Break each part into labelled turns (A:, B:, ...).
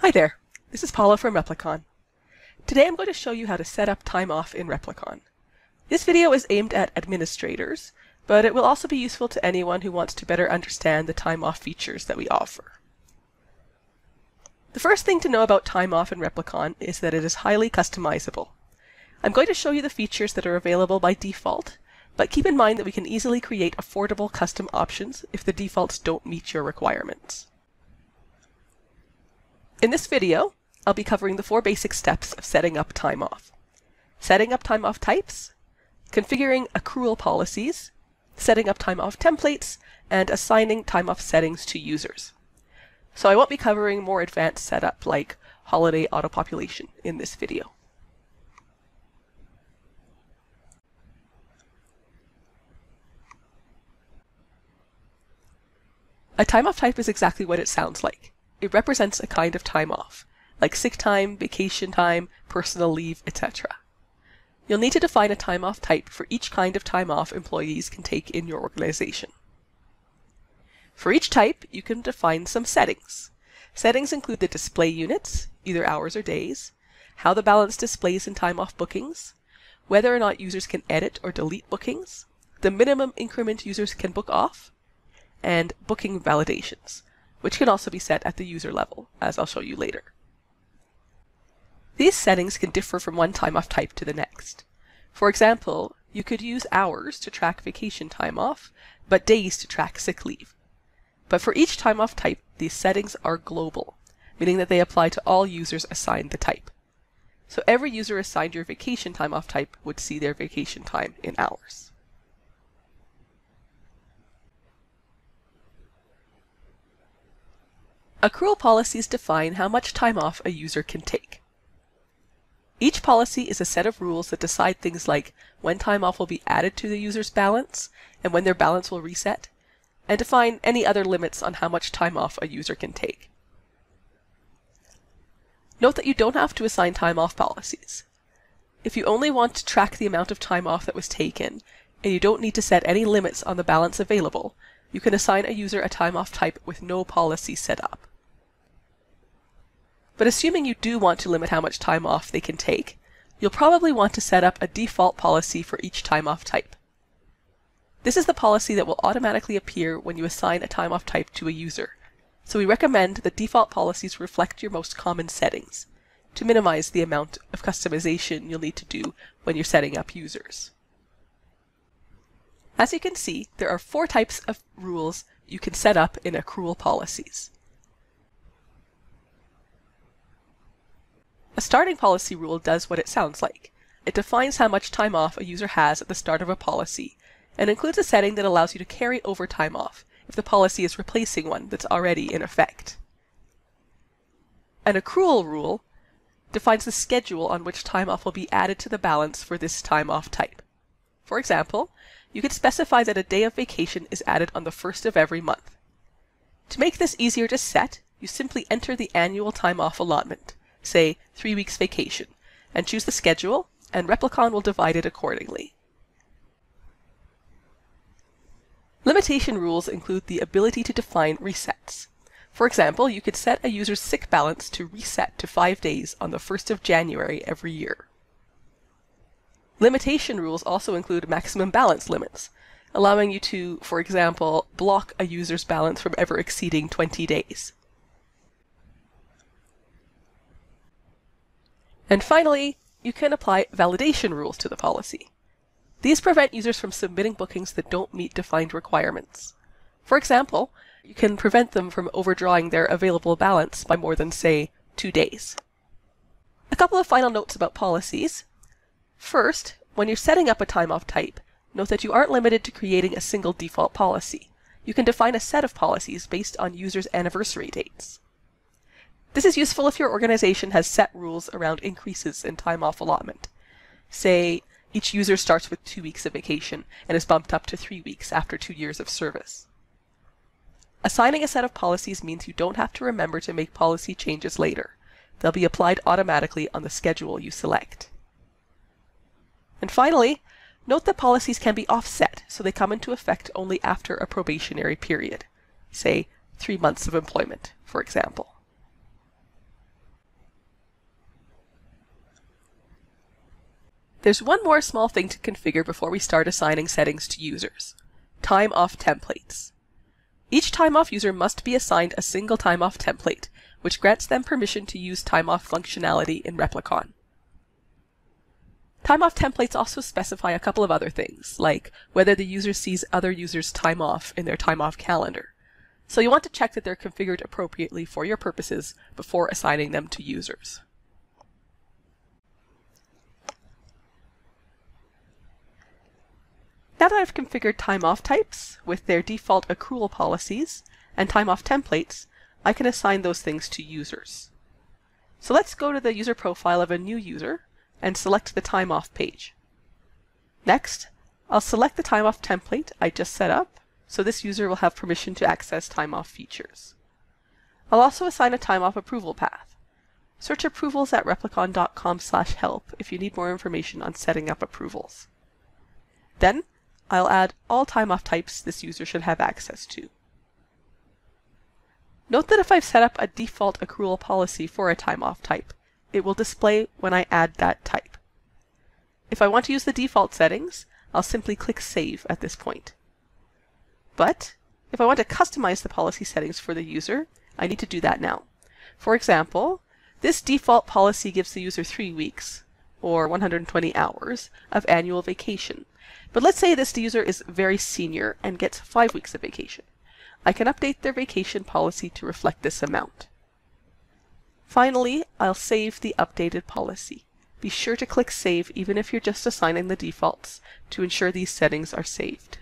A: Hi there, this is Paula from Replicon. Today I'm going to show you how to set up time off in Replicon. This video is aimed at administrators, but it will also be useful to anyone who wants to better understand the time off features that we offer. The first thing to know about time off in Replicon is that it is highly customizable. I'm going to show you the features that are available by default, but keep in mind that we can easily create affordable custom options if the defaults don't meet your requirements. In this video, I'll be covering the 4 basic steps of setting up time off. Setting up time off types, configuring accrual policies, setting up time off templates, and assigning time off settings to users. So I won't be covering more advanced setup like holiday auto-population in this video. A time off type is exactly what it sounds like. It represents a kind of time off, like sick time, vacation time, personal leave, etc. You'll need to define a time off type for each kind of time off employees can take in your organization. For each type, you can define some settings. Settings include the display units, either hours or days, how the balance displays in time off bookings, whether or not users can edit or delete bookings, the minimum increment users can book off, and booking validations, which can also be set at the user level, as I'll show you later. These settings can differ from one time off type to the next. For example, you could use hours to track vacation time off, but days to track sick leave. But for each time off type, these settings are global, meaning that they apply to all users assigned the type. So every user assigned your vacation time off type would see their vacation time in hours. Accrual policies define how much time off a user can take. Each policy is a set of rules that decide things like when time off will be added to the user's balance and when their balance will reset, and define any other limits on how much time off a user can take. Note that you don't have to assign time off policies. If you only want to track the amount of time off that was taken, and you don't need to set any limits on the balance available, you can assign a user a time off type with no policy set up. But assuming you do want to limit how much time off they can take, you'll probably want to set up a default policy for each time off type. This is the policy that will automatically appear when you assign a time off type to a user, so we recommend that default policies reflect your most common settings, to minimize the amount of customization you'll need to do when you're setting up users. As you can see, there are 4 types of rules you can set up in accrual policies. A starting policy rule does what it sounds like. It defines how much time off a user has at the start of a policy, and includes a setting that allows you to carry over time off if the policy is replacing one that's already in effect. An accrual rule defines the schedule on which time off will be added to the balance for this time off type. For example, you could specify that a day of vacation is added on the 1st of every month. To make this easier to set, you simply enter the annual time off allotment, say 3 weeks vacation, and choose the schedule, and Replicon will divide it accordingly. Limitation rules include the ability to define resets. For example, you could set a user's sick balance to reset to 5 days on the 1st of January every year. Limitation rules also include maximum balance limits, allowing you to, for example, block a user's balance from ever exceeding 20 days. And finally, you can apply validation rules to the policy. These prevent users from submitting bookings that don't meet defined requirements. For example, you can prevent them from overdrawing their available balance by more than, say, 2 days. A couple of final notes about policies. First, when you're setting up a time off type, note that you aren't limited to creating a single default policy. You can define a set of policies based on users' anniversary dates. This is useful if your organization has set rules around increases in time off allotment. Say, each user starts with 2 weeks of vacation and is bumped up to 3 weeks after 2 years of service. Assigning a set of policies means you don't have to remember to make policy changes later. They'll be applied automatically on the schedule you select. And finally, note that policies can be offset, so they come into effect only after a probationary period, say 3 months of employment, for example. There's one more small thing to configure before we start assigning settings to users: time off templates. Each time off user must be assigned a single time off template, which grants them permission to use time off functionality in Replicon. Time off templates also specify a couple of other things, like whether the user sees other users' time off in their time off calendar. So you want to check that they're configured appropriately for your purposes before assigning them to users. Now that I've configured time off types with their default accrual policies and time off templates, I can assign those things to users. So let's go to the user profile of a new user and select the time off page. Next, I'll select the time off template I just set up, so this user will have permission to access time off features. I'll also assign a time off approval path. Search approvals at replicon.com/help if you need more information on setting up approvals. Then, I'll add all time off types this user should have access to. Note that if I've set up a default accrual policy for a time off type, it will display when I add that type. If I want to use the default settings, I'll simply click Save at this point. But if I want to customize the policy settings for the user, I need to do that now. For example, this default policy gives the user 3 weeks, or 120 hours, of annual vacation. But let's say this user is very senior and gets 5 weeks of vacation. I can update their vacation policy to reflect this amount. Finally, I'll save the updated policy. Be sure to click Save even if you're just assigning the defaults to ensure these settings are saved.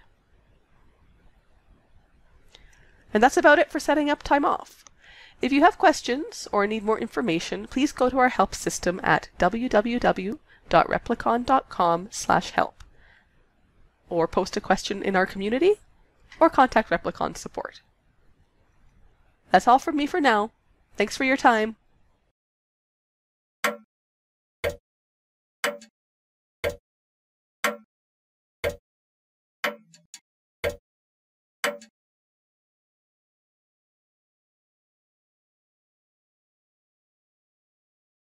A: And that's about it for setting up time off. If you have questions or need more information, please go to our help system at www.replicon.com/help. Or post a question in our community, or contact Replicon support. That's all from me for now. Thanks for your time.